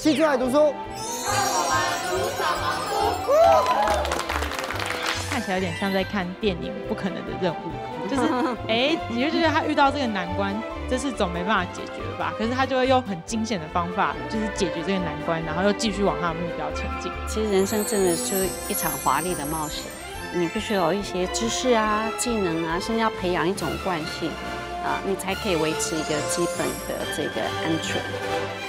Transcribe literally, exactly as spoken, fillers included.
青春爱读书。 看起来有点像在看电影《不可能的任务》，就是哎，你就觉得他遇到这个难关，这次总没办法解决了吧？可是他就会用很惊险的方法，就是解决这个难关，然后又继续往他的目标前进。 其实人生真的是一场华丽的冒险，你必须有一些知识啊、技能啊，甚至要培养一种惯性啊，你才可以维持一个基本的这个安全。